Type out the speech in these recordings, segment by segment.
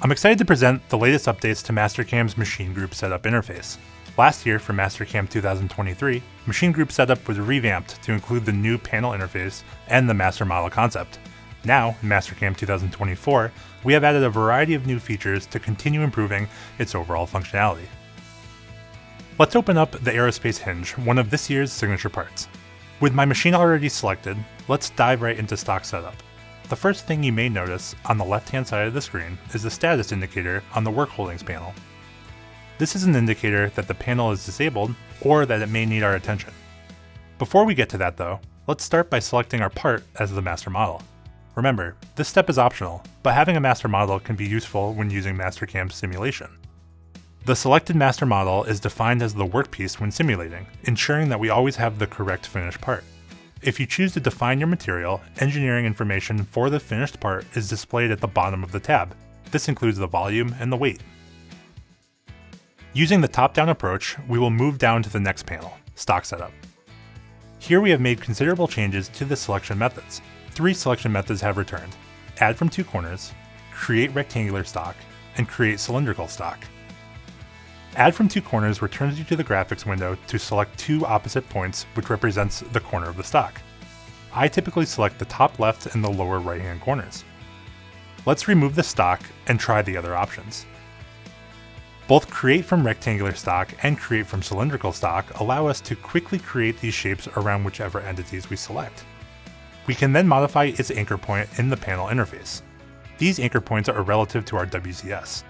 I'm excited to present the latest updates to Mastercam's Machine Group Setup interface. Last year, for Mastercam 2023, Machine Group Setup was revamped to include the new panel interface and the master model concept. Now, in Mastercam 2024, we have added a variety of new features to continue improving its overall functionality. Let's open up the aerospace hinge, one of this year's signature parts. With my machine already selected, let's dive right into stock setup. The first thing you may notice on the left-hand side of the screen is the status indicator on the work holdings panel. This is an indicator that the panel is disabled or that it may need our attention. Before we get to that though, let's start by selecting our part as the master model. Remember, this step is optional, but having a master model can be useful when using Mastercam simulation. The selected master model is defined as the workpiece when simulating, ensuring that we always have the correct finished part. If you choose to define your material, engineering information for the finished part is displayed at the bottom of the tab. This includes the volume and the weight. Using the top-down approach, we will move down to the next panel, Stock Setup. Here we have made considerable changes to the selection methods. 3 selection methods have returned: Add from 2 corners, Create rectangular stock, and Create cylindrical stock. Add from 2 corners returns you to the graphics window to select 2 opposite points, which represents the corner of the stock. I typically select the top left and the lower right hand corners. Let's remove the stock and try the other options. Both Create from rectangular stock and Create from cylindrical stock allow us to quickly create these shapes around whichever entities we select. We can then modify its anchor point in the panel interface. These anchor points are relative to our WCS.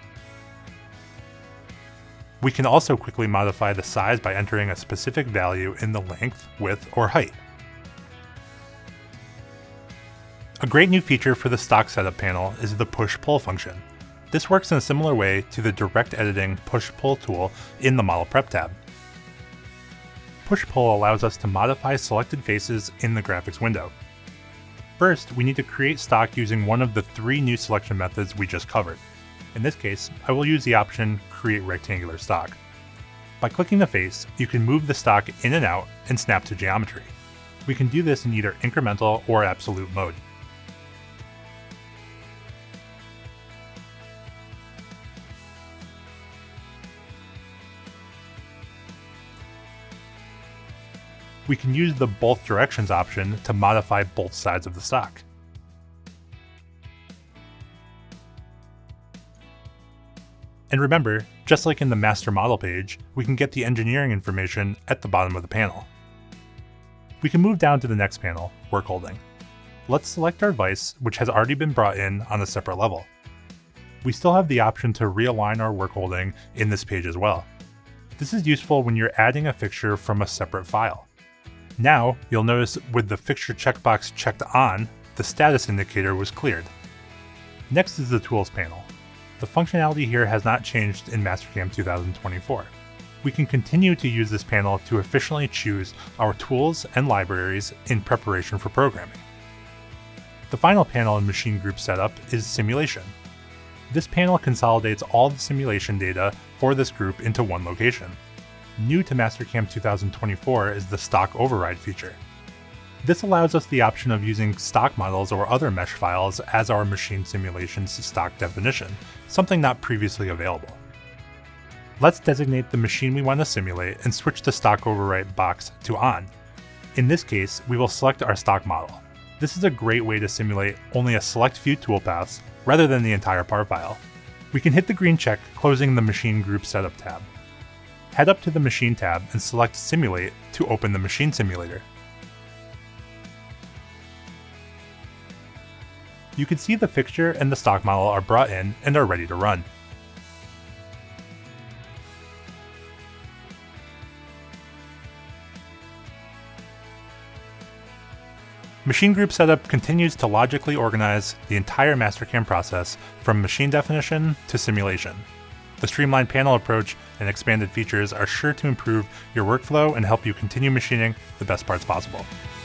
We can also quickly modify the size by entering a specific value in the length, width, or height. A great new feature for the stock setup panel is the push-pull function. This works in a similar way to the direct editing push-pull tool in the model prep tab. Push-pull allows us to modify selected faces in the graphics window. First, we need to create stock using one of the 3 new selection methods we just covered. In this case, I will use the option Create Rectangular Stock. By clicking the face, you can move the stock in and out and snap to geometry. We can do this in either incremental or absolute mode. We can use the Both Directions option to modify both sides of the stock. And remember, just like in the master model page, we can get the engineering information at the bottom of the panel. We can move down to the next panel, Work Holding. Let's select our vise, which has already been brought in on a separate level. We still have the option to realign our work holding in this page as well. This is useful when you're adding a fixture from a separate file. Now, you'll notice with the fixture checkbox checked on, the status indicator was cleared. Next is the Tools panel. The functionality here has not changed in Mastercam 2024. We can continue to use this panel to efficiently choose our tools and libraries in preparation for programming. The final panel in Machine Group Setup is Simulation. This panel consolidates all the simulation data for this group into one location. New to Mastercam 2024 is the Stock Override feature. This allows us the option of using stock models or other mesh files as our machine simulation's stock definition, something not previously available. Let's designate the machine we want to simulate and switch the Stock Override box to On. In this case, we will select our stock model. This is a great way to simulate only a select few toolpaths rather than the entire part file. We can hit the green check closing the Machine Group Setup tab. Head up to the Machine tab and select Simulate to open the machine simulator. You can see the fixture and the stock model are brought in and are ready to run. Machine Group Setup continues to logically organize the entire Mastercam process from machine definition to simulation. The streamlined panel approach and expanded features are sure to improve your workflow and help you continue machining the best parts possible.